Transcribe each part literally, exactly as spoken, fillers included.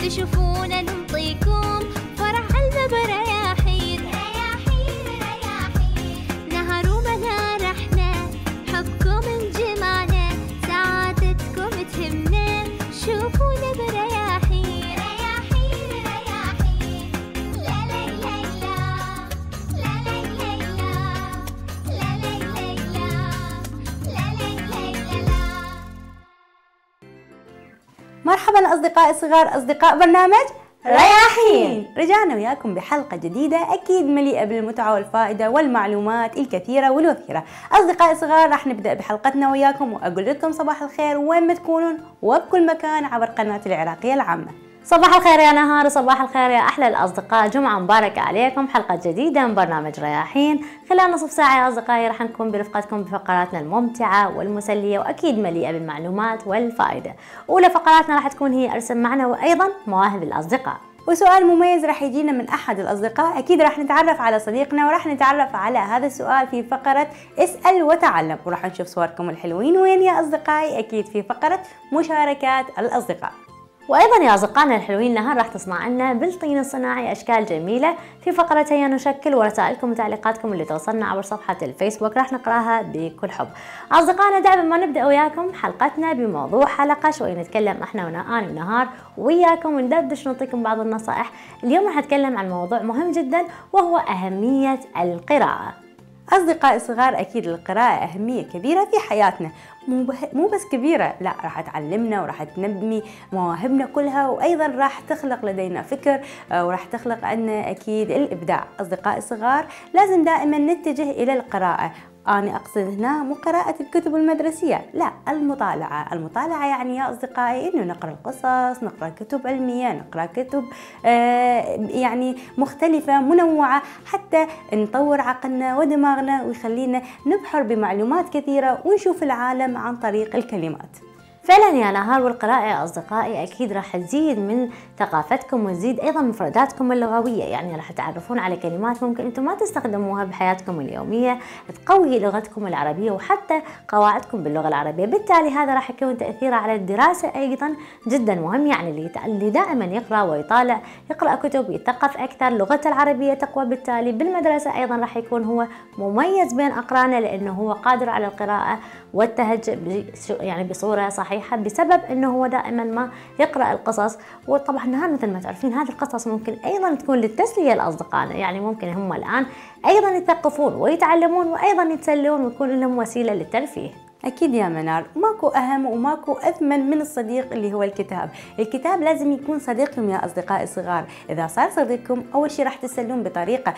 تشوفونا ننطيكم فرح قلب برياحين. رياحين رياحين نهار وملا رحنا حبكم انجمعنا سعادتكم تهمنا شوفونا برياحين. رياحين رياحين لا لا لا لا لا لا لا لا لا لا لا. مرحبا أصدقائي الصغار، أصدقاء برنامج رياحين. رجعنا وياكم بحلقة جديدة أكيد مليئة بالمتعة والفائدة والمعلومات الكثيرة والوفيرة. أصدقائي الصغار راح نبدأ بحلقتنا وياكم وأقول لكم صباح الخير وين ما تكونون وبكل مكان عبر قناة العراقية العامة. صباح الخير يا نهار وصباح الخير يا أحلى الأصدقاء، جمعة مباركة عليكم. حلقة جديدة من برنامج رياحين. خلال نصف ساعة يا أصدقائي راح نكون برفقتكم بفقراتنا الممتعة والمسلية وأكيد مليئة بالمعلومات والفائدة. أولى فقراتنا راح تكون هي أرسم معنا وأيضا مواهب الأصدقاء، وسؤال مميز راح يجينا من أحد الأصدقاء. أكيد راح نتعرف على صديقنا وراح نتعرف على هذا السؤال في فقرة اسأل وتعلم، وراح نشوف صوركم الحلوين وين يا أصدقائي أكيد في فقرة مشاركات الأصدقاء. وأيضا يا أصدقائنا الحلوين نهار راح تصنع لنا بالطين الصناعي أشكال جميلة في فقرة هيا نشكل، ورسائلكم وتعليقاتكم اللي توصلنا عبر صفحة الفيسبوك راح نقراها بكل حب. أصدقائنا دائما ما نبدأ وياكم حلقتنا بموضوع حلقة شوي نتكلم احنا ونهار ونهار وياكم وندردش ونعطيكم بعض النصائح. اليوم راح نتكلم عن موضوع مهم جدا وهو أهمية القراءة. أصدقائي الصغار أكيد القراءة أهمية كبيرة في حياتنا، مو مو بس كبيرة، لا راح تعلمنا وراح تنمي مواهبنا كلها، وأيضا راح تخلق لدينا فكر وراح تخلق عنا أكيد الإبداع. أصدقائي الصغار لازم دائما نتجه إلى القراءة. أنا أقصد هنا مو قراءة الكتب المدرسية، لا المطالعة. المطالعة يعني يا أصدقائي إنه نقرأ القصص، نقرأ كتب علمية، نقرأ كتب آه يعني مختلفة منوعة حتى نطور عقلنا ودماغنا ويخلينا نبحر بمعلومات كثيرة ونشوف العالم عن طريق الكلمات. فعلا يا نهار، والقراءة يا أصدقائي أكيد راح تزيد من ثقافتكم وتزيد أيضا مفرداتكم اللغوية، يعني راح تعرفون على كلمات ممكن أنتم ما تستخدموها بحياتكم اليومية، تقوي لغتكم العربية وحتى قواعدكم باللغة العربية. بالتالي هذا راح يكون تأثيره على الدراسة أيضا جدا مهم، يعني اللي اللي دائما يقرأ ويطالع يقرأ كتب يثقف أكثر، لغته العربية تقوى. بالتالي بالمدرسة أيضا راح يكون هو مميز بين أقرانه لأنه هو قادر على القراءة والتهجئ يعني بصورة صحيحة بسبب انه هو دائما ما يقرأ القصص. وطبعا نهار مثل ما تعرفين هذه القصص ممكن ايضا تكون للتسلية لاصدقائنا، يعني ممكن هم الان ايضا يثقفون ويتعلمون وايضا يتسلون ويكون لهم وسيلة للترفيه. أكيد يا منار، ماكو أهم وماكو أثمن من الصديق اللي هو الكتاب. الكتاب لازم يكون صديقكم يا أصدقائي الصغار. إذا صار صديقكم أول شيء راح تسلون بطريقة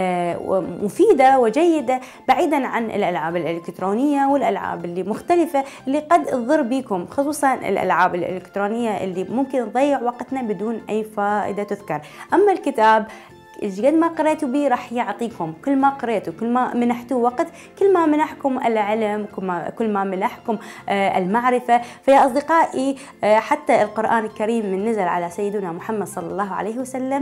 آه مفيدة وجيدة بعيدا عن الألعاب الإلكترونية والألعاب اللي مختلفة اللي قد تضر بكم، خصوصا الألعاب الإلكترونية اللي ممكن تضيع وقتنا بدون أي فائدة تذكر. أما الكتاب قد ما قريتوا به راح يعطيكم، كل ما قريتوا كل ما منحتوا وقت كل ما منحكم العلم، كل ما, كل ما منحكم آه المعرفة. فيا أصدقائي آه حتى القرآن الكريم من نزل على سيدنا محمد صلى الله عليه وسلم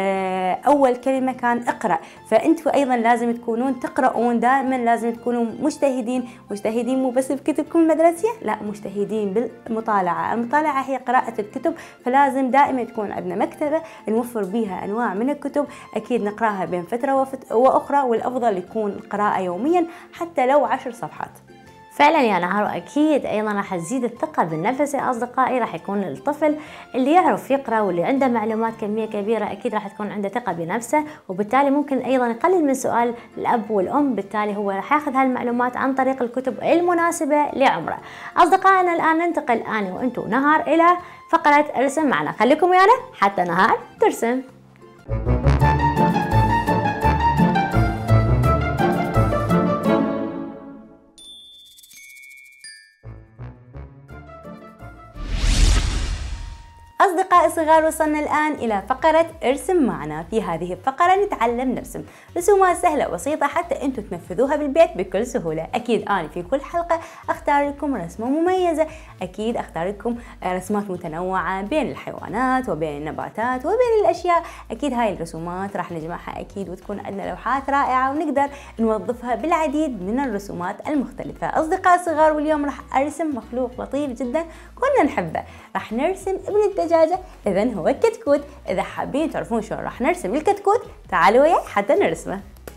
آه أول كلمة كان اقرأ، فأنتوا أيضا لازم تكونون تقرؤون دائما، لازم تكونوا مجتهدين. مجتهدين مو بس بكتبكم المدرسية، لا مجتهدين بالمطالعة. المطالعة هي قراءة الكتب، فلازم دائما تكون عندنا مكتبة نوفر بها أنواع من الكتب أكيد نقراها بين فترة وأخرى، والأفضل يكون القراءة يوميا حتى لو عشر صفحات. فعلا يا نهار، أكيد أيضا راح تزيد الثقة بالنفس يا أصدقائي. راح يكون الطفل اللي يعرف يقرأ واللي عنده معلومات كمية كبيرة أكيد راح تكون عنده ثقة بنفسه، وبالتالي ممكن أيضا يقلل من سؤال الأب والأم. بالتالي هو راح ياخذ هالمعلومات عن طريق الكتب المناسبة لعمره. أصدقائنا الآن ننتقل أنا وأنتو نهار إلى فقرة ارسم معنا. خليكم ويانا حتى نهار ترسم. أصدقائي الصغار وصلنا الآن إلى فقرة ارسم معنا. في هذه الفقرة نتعلم نرسم رسومات سهلة وبسيطة حتى أنتم تنفذوها بالبيت بكل سهولة. أكيد أنا في كل حلقة أختار لكم رسمة مميزة، أكيد أختار لكم رسمات متنوعة بين الحيوانات وبين النباتات وبين الأشياء. أكيد هاي الرسومات راح نجمعها أكيد وتكون عندنا لوحات رائعة ونقدر نوظفها بالعديد من الرسومات المختلفة. أصدقائي الصغار واليوم راح أرسم مخلوق لطيف جدا كلنا نحبه. راح نرسم ابن الدجاجة إذن هو الكتكوت. إذا حابين تعرفون شلون راح نرسم الكتكوت تعالوا وياي حتى نرسمه.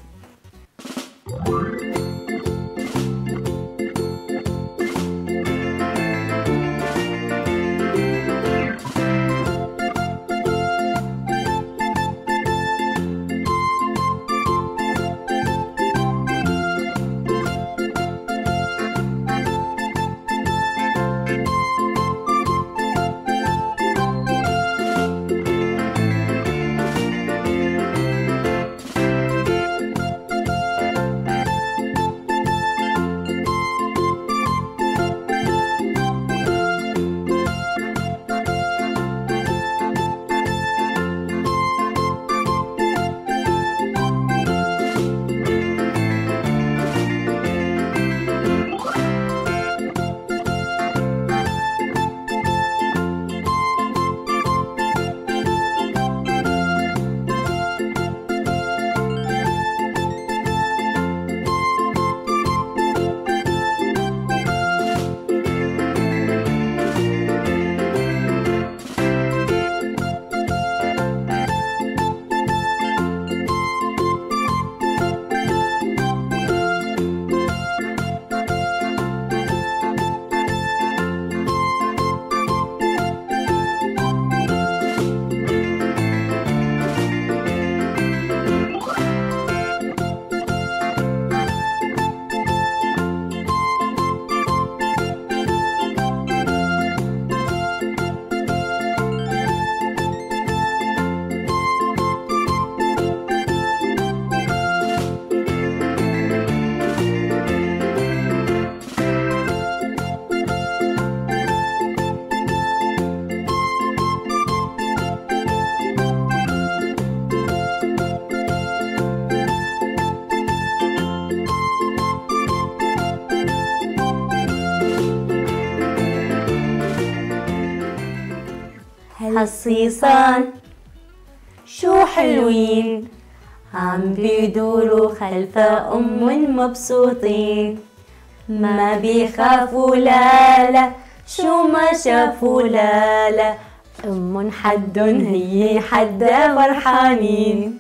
هالصيصان شو حلوين عم بيدوروا خلف أم مبسوطين، ما بيخافوا لا لا شو ما شافوا لا لا، أم حدن هي حدا فرحانين.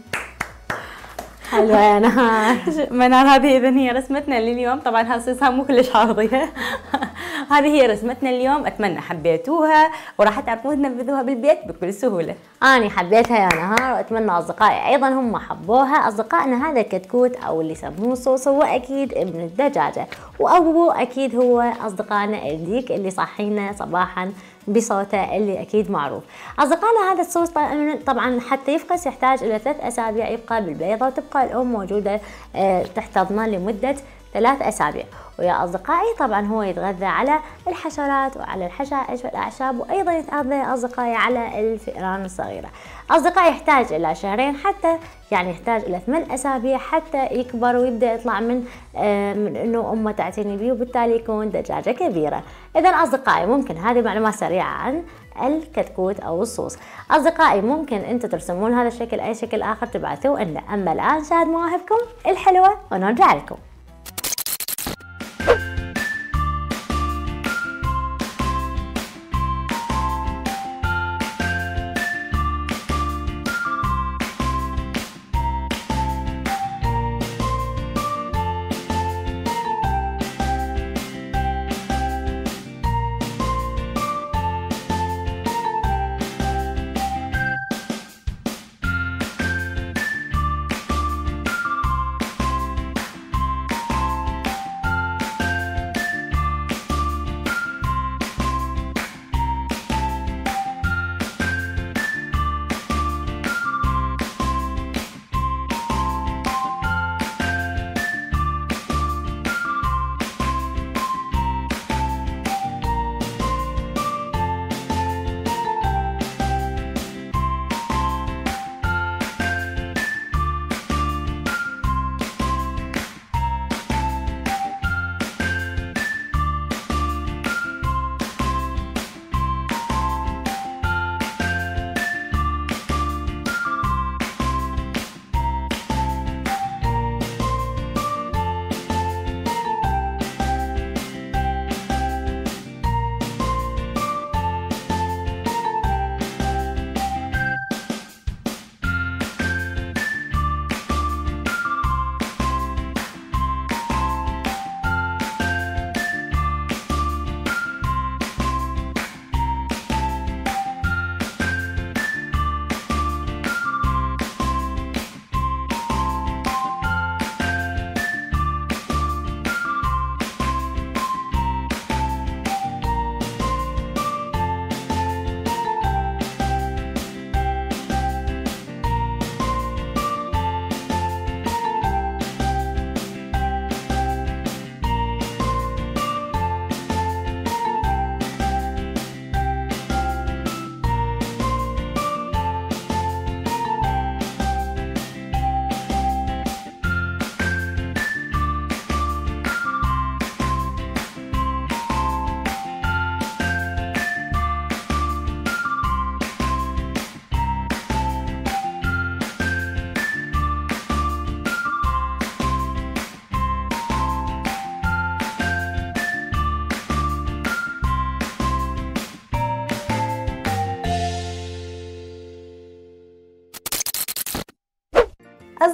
حلوة يا نهار. منال هذه إذن هي رسمتنا لليوم. طبعا هالصيصان مو كلش حافظيها. هذه هي رسمتنا اليوم، أتمنى حبيتوها وراح تعرفون تنفذوها بالبيت بكل سهولة. أنا حبيتها يا نهار وأتمنى أصدقائي أيضا هم حبوها. أصدقائنا هذا الكتكوت أو اللي يسموه صوص هو أكيد ابن الدجاجة، وأبوه أكيد هو أصدقائنا الديك اللي صحينا صباحا بصوته اللي أكيد معروف. أصدقائنا هذا الصوص طبعا حتى يفقس يحتاج إلى ثلاث أسابيع يبقى بالبيضة، وتبقى الأم موجودة تحتضنه لمدة ثلاث أسابيع. ويا أصدقائي طبعا هو يتغذى على الحشرات وعلى الحشائش والأعشاب، وأيضا يتغذى أصدقائي على الفئران الصغيرة. أصدقائي يحتاج إلى شهرين حتى يعني يحتاج إلى ثمان أسابيع حتى يكبر ويبدأ يطلع من آه من إنه أمه تعتني به، وبالتالي يكون دجاجة كبيرة. إذا أصدقائي ممكن هذه معلومات سريعة عن الكتكوت أو الصوص. أصدقائي ممكن أنتم ترسمون هذا الشكل أي شكل آخر تبعثوه لنا. أما الآن شاهد مواهبكم الحلوة ونرجع لكم.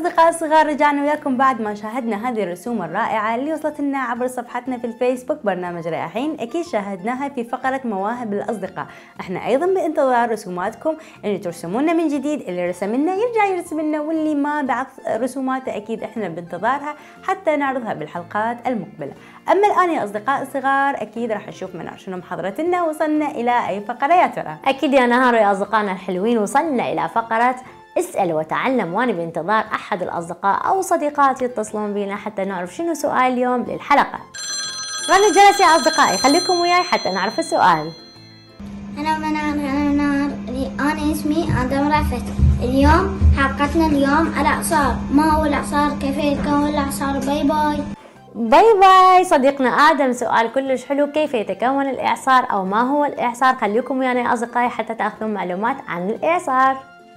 أصدقاء الصغار، رجعنا وياكم بعد ما شاهدنا هذه الرسوم الرائعة اللي وصلت لنا عبر صفحتنا في الفيسبوك برنامج رياحين. أكيد شاهدناها في فقرة مواهب الأصدقاء. احنا أيضا بانتظار رسوماتكم اللي ترسمونا من جديد، اللي رسم لنا يرجع يرسم لنا، واللي ما بعث رسوماته أكيد احنا بانتظارها حتى نعرضها بالحلقات المقبلة. أما الآن يا أصدقاء الصغار أكيد راح نشوف من شنو محضرتنا، وصلنا إلى أي فقرة يا ترى؟ أكيد يا نهار ويا أصدقائنا الحلوين، وصلنا إلى فقرة اسأل وتعلم، وأنا بانتظار أحد الأصدقاء أو صديقاتي يتصلون بينا حتى نعرف شنو سؤال اليوم للحلقة. رنا جلس يا أصدقائي، خليكم وياي حتى نعرف السؤال. أنا منار أنا منار أنا اسمي آدم رافت. اليوم حلقتنا اليوم الإعصار. ما هو الإعصار؟ كيف يتكون الإعصار؟ باي باي. باي باي صديقنا آدم، سؤال كلش حلو. كيف يتكون الإعصار أو ما هو الإعصار؟ خليكم ويانا يا أصدقائي حتى تأخذون معلومات عن الإعصار.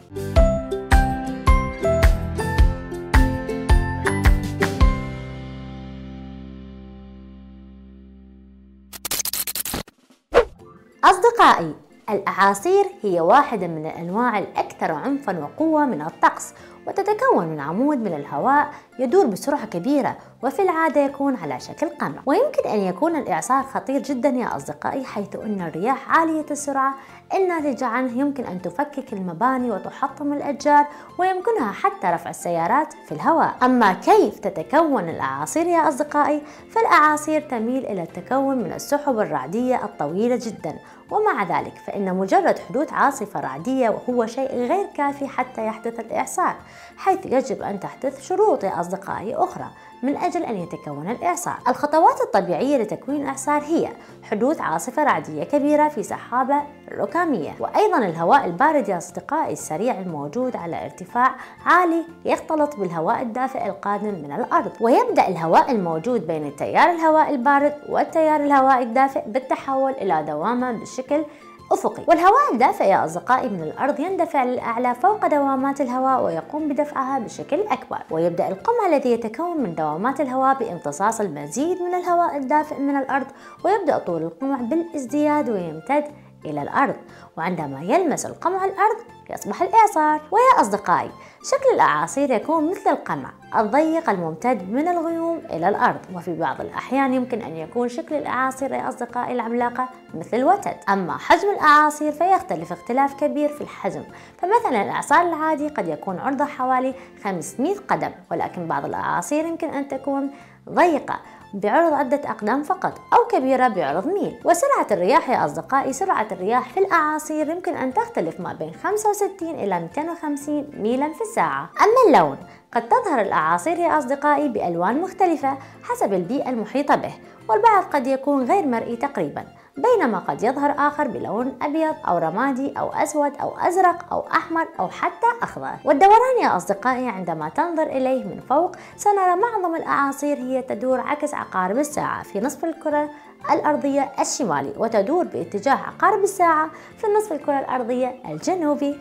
أصدقائي، الأعاصير هي واحدة من الأنواع الأكثر عنفاً وقوة من الطقس، وتتكون من عمود من الهواء يدور بسرعة كبيرة، وفي العادة يكون على شكل قمع. ويمكن أن يكون الإعصار خطير جدا يا أصدقائي، حيث أن الرياح عالية السرعة الناتجة عنه يمكن أن تفكك المباني وتحطم الأشجار، ويمكنها حتى رفع السيارات في الهواء. أما كيف تتكون الأعاصير يا أصدقائي؟ فالأعاصير تميل إلى التكون من السحب الرعدية الطويلة جدا، ومع ذلك فإن مجرد حدوث عاصفة رعدية وهو شيء غير كافي حتى يحدث الإعصار، حيث يجب أن تحدث شروط يا أصدقائي أخرى من أجل أن يتكون الإعصار. الخطوات الطبيعية لتكوين الإعصار هي حدوث عاصفة رعدية كبيرة في سحابة ركامية، وأيضا الهواء البارد يا أصدقائي السريع الموجود على ارتفاع عالي يختلط بالهواء الدافئ القادم من الأرض، ويبدأ الهواء الموجود بين التيار الهواء البارد والتيار الهواء الدافئ بالتحول إلى دوامة بشكل أفقي. والهواء الدافئ يا أصدقائي من الأرض يندفع للأعلى فوق دوامات الهواء ويقوم بدفعها بشكل أكبر، ويبدأ القمع الذي يتكون من دوامات الهواء بامتصاص المزيد من الهواء الدافئ من الأرض، ويبدأ طول القمع بالازدياد ويمتد إلى الأرض، وعندما يلمس القمع الأرض يصبح الإعصار. ويا أصدقائي، شكل الأعاصير يكون مثل القمع الضيق الممتد من الغيوم إلى الأرض، وفي بعض الأحيان يمكن أن يكون شكل الأعاصير يا أصدقائي العملاقة مثل الوتد. أما حجم الأعاصير فيختلف اختلاف كبير في الحجم، فمثلا الإعصار العادي قد يكون عرضه حوالي خمسمئة قدم، ولكن بعض الأعاصير يمكن أن تكون ضيقة بعرض عدة أقدام فقط، أو كبيرة بعرض ميل. وسرعة الرياح يا أصدقائي، سرعة الرياح في الأعاصير يمكن أن تختلف ما بين خمسة وستين إلى مئتين وخمسين ميلا في الساعة. أما اللون، قد تظهر الأعاصير يا أصدقائي بألوان مختلفة حسب البيئة المحيطة به، والبعض قد يكون غير مرئي تقريبا، بينما قد يظهر آخر بلون أبيض أو رمادي أو أسود أو أزرق أو أحمر أو حتى أخضر. والدوران يا أصدقائي عندما تنظر إليه من فوق سنرى معظم الأعاصير هي تدور عكس عقارب الساعة في نصف الكرة الأرضية الشمالي، وتدور باتجاه عقارب الساعة في نصف الكرة الأرضية الجنوبي.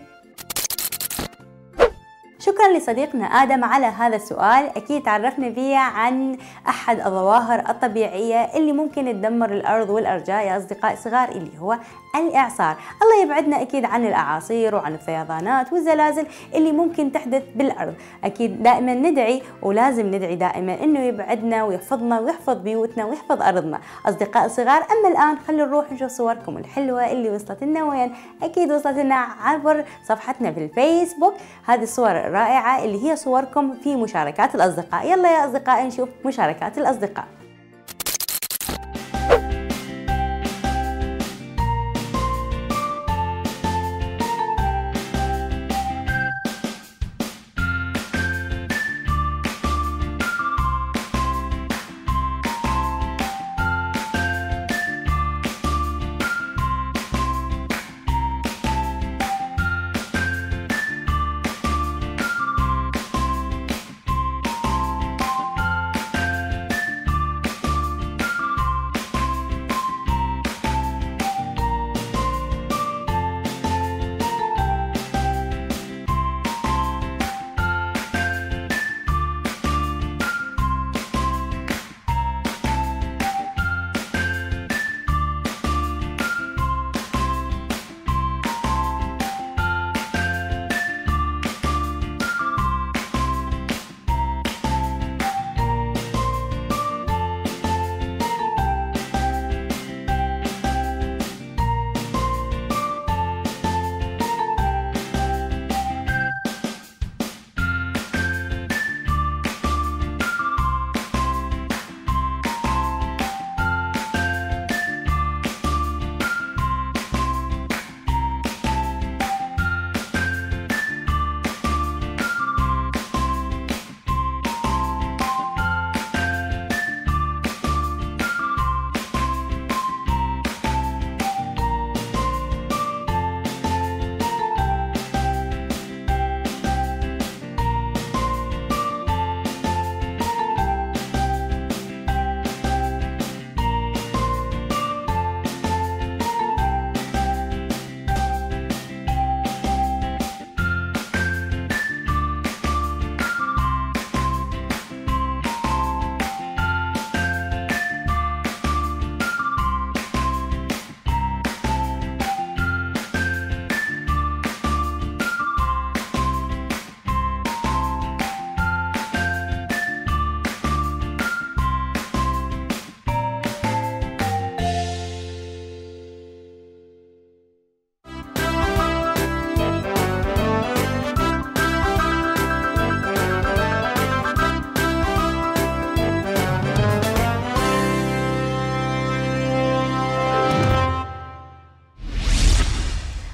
شكرا لصديقنا آدم على هذا السؤال. أكيد تعرفنا فيه عن أحد الظواهر الطبيعية اللي ممكن تدمر الأرض والأرجاء يا أصدقائي الصغار، اللي هو الإعصار. الله يبعدنا أكيد عن الأعاصير وعن الفيضانات والزلازل اللي ممكن تحدث بالأرض. أكيد دائما ندعي، ولازم ندعي دائما إنه يبعدنا ويحفظنا ويحفظ بيوتنا ويحفظ أرضنا أصدقاء الصغار. أما الآن خلينا نروح نشوف صوركم الحلوة اللي وصلت لنا وين. أكيد وصلت لنا عبر صفحتنا في الفيسبوك هذه الصور رائعة اللي هي صوركم في مشاركات الأصدقاء. يلا يا أصدقائي نشوف مشاركات الأصدقاء.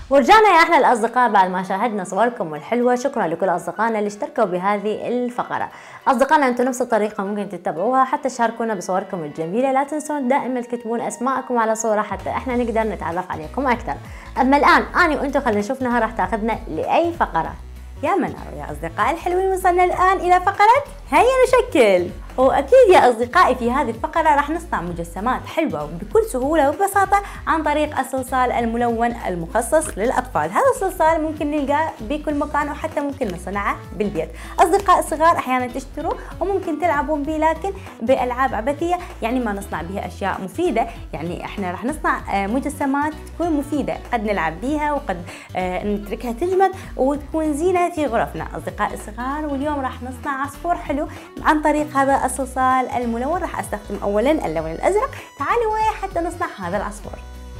ورجعنا يا احلى الاصدقاء بعد ما شاهدنا صوركم الحلوه. شكرا لكل اصدقائنا اللي اشتركوا بهذه الفقره. اصدقائنا انتم نفس الطريقه ممكن تتبعوها، حتى تشاركونا بصوركم الجميله. لا تنسون دائما تكتبون اسماءكم على صوره حتى احنا نقدر نتعرف عليكم اكثر. اما الان اني وانتم خلينا نشوف نهى راح تاخذنا لاي فقره. يا منار يا أصدقائي الحلوين، وصلنا الآن إلى فقرة هيا نشكل. وأكيد يا أصدقائي في هذه الفقرة راح نصنع مجسمات حلوة وبكل سهولة وببساطة عن طريق الصلصال الملون المخصص للأطفال. هذا الصلصال ممكن نلقاه بكل مكان وحتى ممكن نصنعه بالبيت. أصدقاء الصغار أحيانا تشتروا وممكن تلعبون به، لكن بألعاب عبثية يعني ما نصنع بها أشياء مفيدة. يعني إحنا راح نصنع مجسمات تكون مفيدة، قد نلعب بها وقد نتركها تجمد وتكون زينة في غرفنا أصدقاء الصغار. واليوم راح نصنع عصفور حلو عن طريق هذا الصلصال الملون. راح استخدم اولا اللون الازرق. تعالوا ويا حتى نصنع هذا العصفور.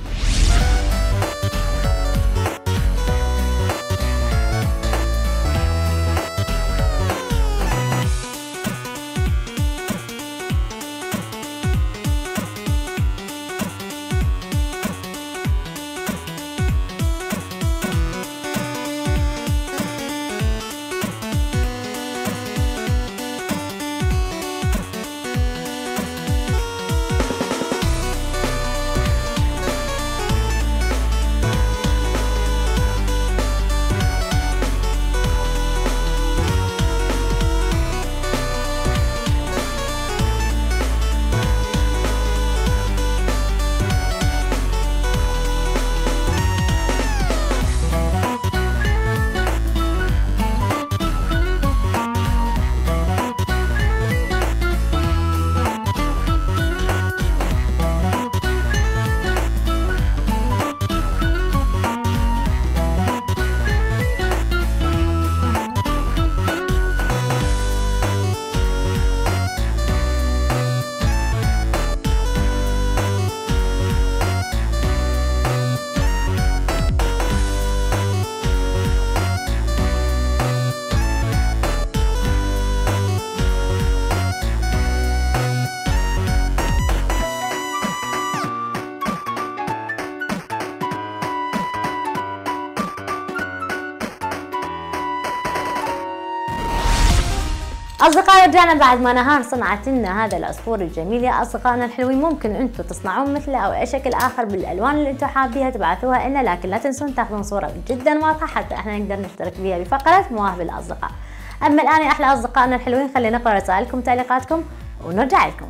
اصدقائي رجعنا بعد ما نهار صنعت لنا هذا العصفور الجميل. يا اصدقائنا الحلوين ممكن انتم تصنعون مثله او اي شكل اخر بالالوان اللي انتم حابيها تبعثوها لنا، لكن لا تنسون تاخذون صوره جدا واضحه حتى احنا نقدر نشترك بها بفقره مواهب الاصدقاء. اما الان يا احلى اصدقائنا الحلوين خلينا نقرا رسائلكم وتعليقاتكم ونرجع لكم.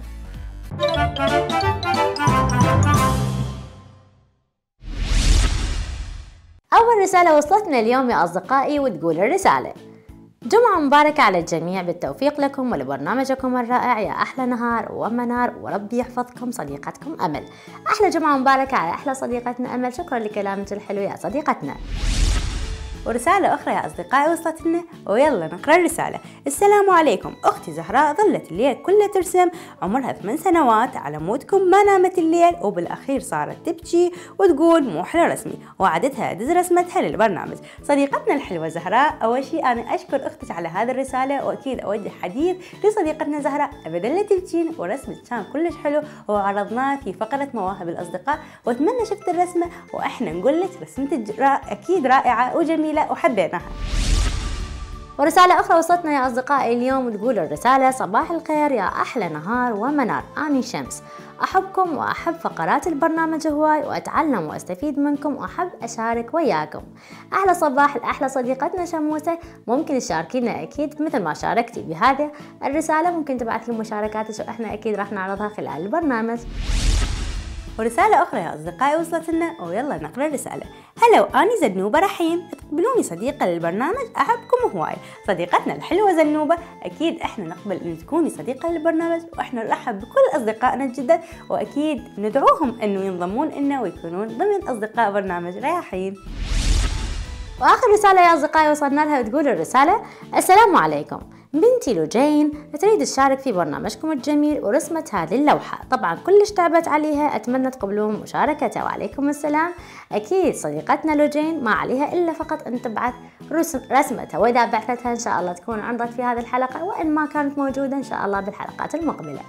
اول رساله وصلتنا اليوم يا اصدقائي وتقول الرساله: جمعة مباركة على الجميع، بالتوفيق لكم ولبرنامجكم الرائع يا أحلى نهار ومنار، وربي يحفظكم صديقتكم أمل. أحلى جمعة مباركة على أحلى صديقتنا أمل. شكرا لكلامك الحلو يا صديقتنا. ورسالة أخرى يا أصدقائي وصلت لنا، ويلا نقرأ الرسالة. السلام عليكم، أختي زهراء ظلت الليل كله ترسم، عمرها ثمان سنوات، على مودكم ما نامت الليل، وبالأخير صارت تبكي وتقول مو حلو رسمي، وعدتها أدز رسمتها للبرنامج. صديقتنا الحلوة زهراء، أول شيء أنا أشكر أختك على هذه الرسالة، وأكيد أوجه حديث لصديقتنا زهراء أبدا لا تبكين، ورسمك كان كلش حلو وعرضناه في فقرة مواهب الأصدقاء، وأتمنى شفت الرسمة وإحنا نقول لك رسمتك أكيد رائعة وجميلة وحبيناها. ورسالة أخرى وصلتنا يا أصدقائي اليوم تقول الرسالة: صباح الخير يا أحلى نهار ومنار، أني شمس، أحبكم وأحب فقرات البرنامج هواي، وأتعلم وأستفيد منكم وأحب أشارك وياكم. أحلى صباح لأحلى صديقتنا شموسة، ممكن تشاركينا أكيد مثل ما شاركتي بهذه الرسالة، ممكن تبعث لي مشاركاتك وإحنا أكيد راح نعرضها خلال البرنامج. ورسالة أخرى يا أصدقائي وصلت لنا، ويلا نقرأ الرسالة. هلو، أني زنوبة رحيم، تقبلوني صديقة للبرنامج، أحبكم هواي. صديقتنا الحلوة زنوبة، أكيد إحنا نقبل أن تكوني صديقة للبرنامج، وإحنا نرحب بكل أصدقائنا الجدد، وأكيد ندعوهم أنه ينضمون لنا ويكونون ضمن أصدقاء برنامج رياحين. وآخر رسالة يا أصدقائي وصلنا لها تقول الرسالة: السلام عليكم، بنتي لوجين تريد تشارك في برنامجكم الجميل ورسمت هذه اللوحة، طبعا كلش تعبت عليها، أتمنى تقبلون مشاركتها. وعليكم السلام. أكيد صديقتنا لوجين ما عليها إلا فقط أن تبعث رسمتها، وإذا بعثتها إن شاء الله تكون عرضت في هذه الحلقة، وإن ما كانت موجودة إن شاء الله بالحلقات المقبلة.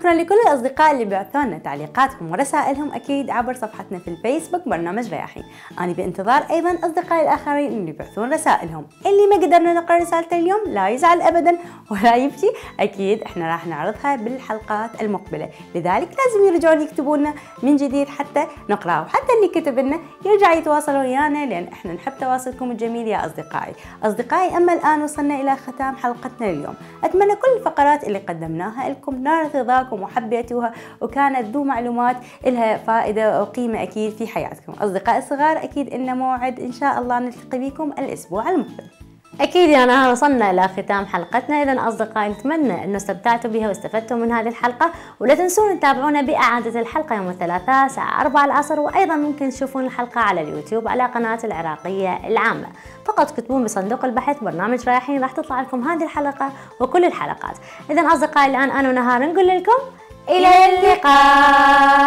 شكرا لكل الأصدقاء اللي بعثوا لنا تعليقاتهم ورسائلهم أكيد عبر صفحتنا في الفيسبوك برنامج رياحين. أنا بانتظار أيضا أصدقائي الآخرين اللي يبعثون رسائلهم. اللي ما قدرنا نقرأ رسالته اليوم لا يزعل أبدا ولا يبكي، أكيد إحنا راح نعرضها بالحلقات المقبلة، لذلك لازم يرجعون يكتبوا لنا من جديد حتى نقرأه، وحتى اللي كتب لنا يرجع يتواصل ويانا لأن إحنا نحب تواصلكم الجميل يا أصدقائي. أصدقائي أما الآن وصلنا إلى ختام حلقتنا اليوم. أتمنى كل الفقرات اللي قدمناها لكم نالت رضاكم وحبيتوها وكانت ذو معلومات لها فائدة وقيمة أكيد في حياتكم. أصدقائي الصغار أكيد إن موعد إن شاء الله نلتقي بكم الأسبوع المقبل. أكيد يا نهار وصلنا إلى ختام حلقتنا. إذا أصدقائي نتمنى أنه استمتعتوا بها واستفدتوا من هذه الحلقة، ولا تنسون تتابعونا بإعادة الحلقة يوم الثلاثاء الساعة أربعة العصر، وأيضا ممكن تشوفون الحلقة على اليوتيوب على قناة العراقية العامة. فقط تكتبون بصندوق البحث برنامج رياحين راح تطلع لكم هذه الحلقة وكل الحلقات. إذا أصدقائي الآن أنا ونهار نقول لكم إلى اللقاء.